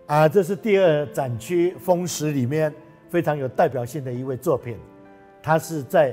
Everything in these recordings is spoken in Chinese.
这是第二展区风石里面非常有代表性的一位作品。他是在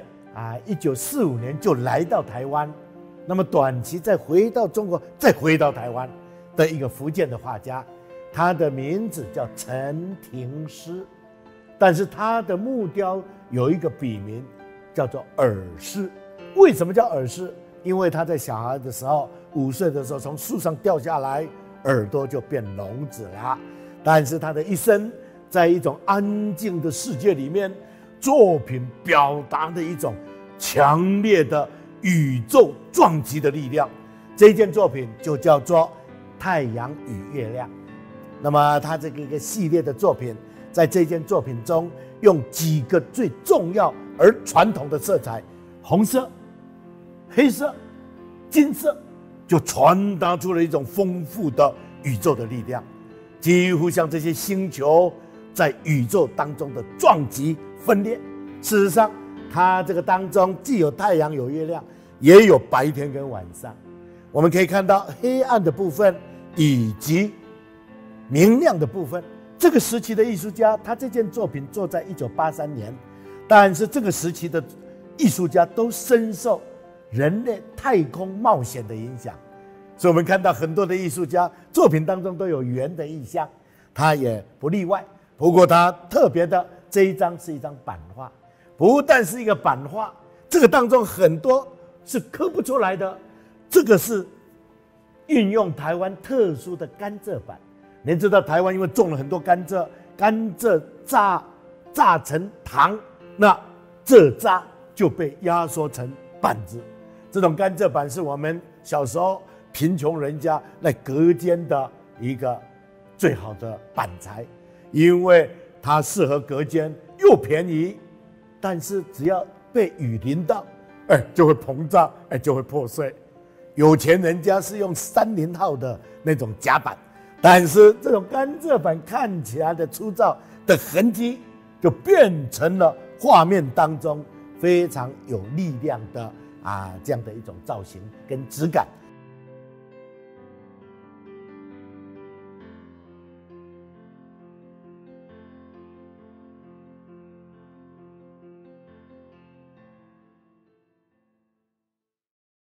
1945年就来到台湾，那么短期再回到中国，再回到台湾的一个福建的画家。他的名字叫陈廷师，但是他的木雕有一个笔名叫做耳师。为什么叫耳师？因为他在小孩的时候，5岁的时候从树上掉下来，耳朵就变聋子了。但是他的一生在一种安静的世界里面，作品表达的一种强烈的宇宙撞击的力量。这件作品就叫做《太阳与月亮》。那么他这个一个系列的作品，在这件作品中用几个最重要而传统的色彩，红色、黑色、金色，就传达出了一种丰富的宇宙的力量，几乎像这些星球在宇宙当中的撞击分裂。事实上，它这个当中既有太阳有月亮，也有白天跟晚上。我们可以看到黑暗的部分以及明亮的部分。这个时期的艺术家，他这件作品做在1983年，但是这个时期的艺术家都深受人类太空冒险的影响，所以我们看到很多的艺术家作品当中都有圆的意象，他也不例外。不过他特别的这一张是一张版画，不但是一个版画，这个当中很多是刻不出来的。这个是运用台湾特殊的甘蔗板。您知道台湾因为种了很多甘蔗，甘蔗榨成糖，那蔗渣就被压缩成板子。这种甘蔗板是我们小时候贫穷人家来隔间的一个最好的板材，因为它适合隔间，又便宜，但是只要被雨淋到，就会膨胀，就会破碎。有钱人家是用30号的那种夹板，但是这种甘蔗板看起来的粗糙的痕迹，就变成了画面当中非常有力量的这样的一种造型跟质感。